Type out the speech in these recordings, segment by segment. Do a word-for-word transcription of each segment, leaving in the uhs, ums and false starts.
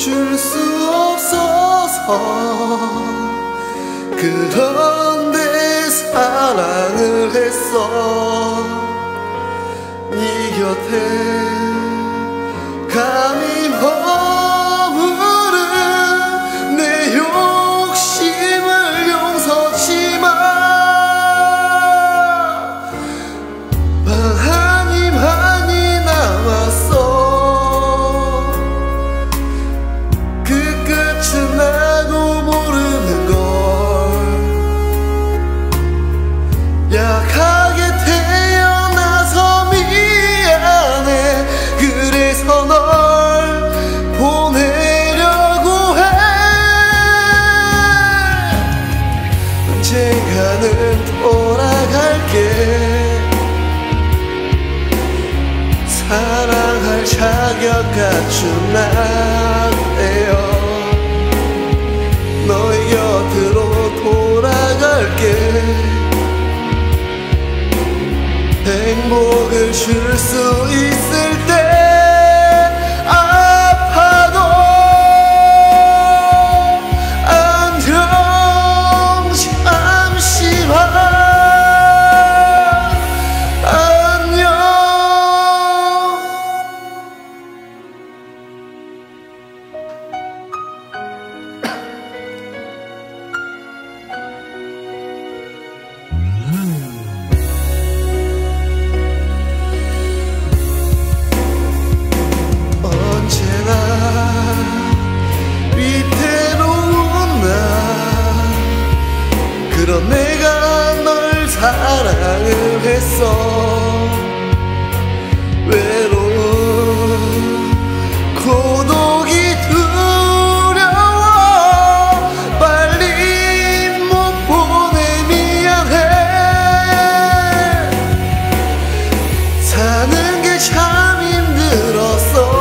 줄 수 없어서 그런데 사랑을 했어. 네 곁에 감히 머무른 내 욕심을 용서치마. 많이 많이 남았어. 그 끝은 나도 모르는 걸. 약하게 태어나서 미안해. 그래서 널 보내려고 해. 언젠가는 돌아갈게. 사랑할 자격 갖춘 나예요. 너의 곁으로 돌아갈게. 행복을 줄 수 있을 때 아파도 안녕 잠시만. 안녕. 그런 내가 널 사랑을 했어. 외로움 고독이 두려워. 빨리 못 보내 미안해. 사는 게 참 힘들었어.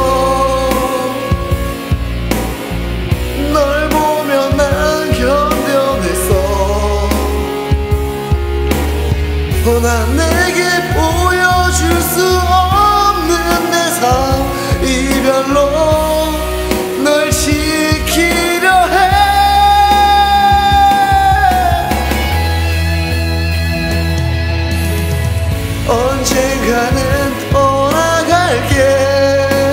널 보면 난 견뎌냈어. 난 내게 보여줄 수 없는 내 삶. 이별로 널 지키려 해. 언젠가는 돌아갈게.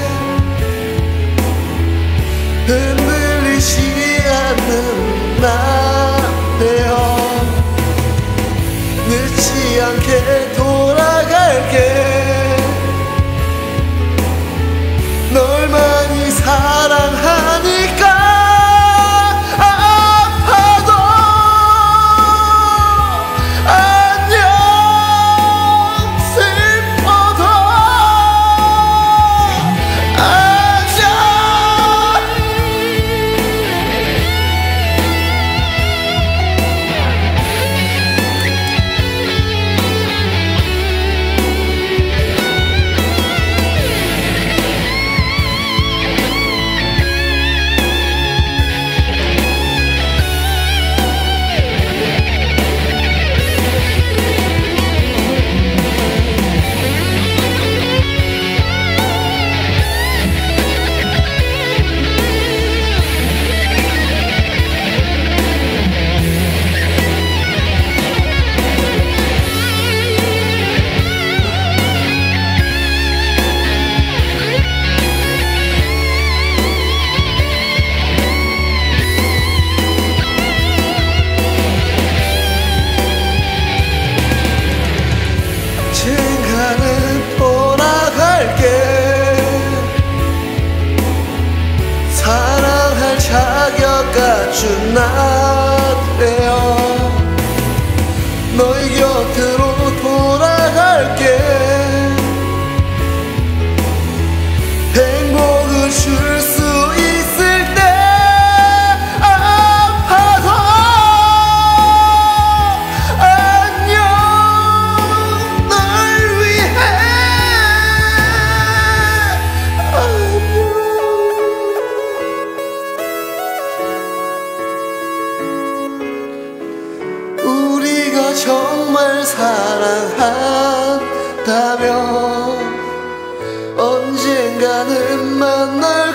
흔들리지 않는 나예요. 늦지 않게 돌아갈게. 널 많이 사랑하니까. 아파도 안녕. 슬퍼도 안녕. 언젠가는 돌아갈게. 사랑할 자격 갖춘 나예요. 너의 곁으로 돌아갈게. 행복을 줄 수 있을 때 아파도 안녕. 널 위해 안녕. 우리가 정말 사랑한다면 언젠가는 만날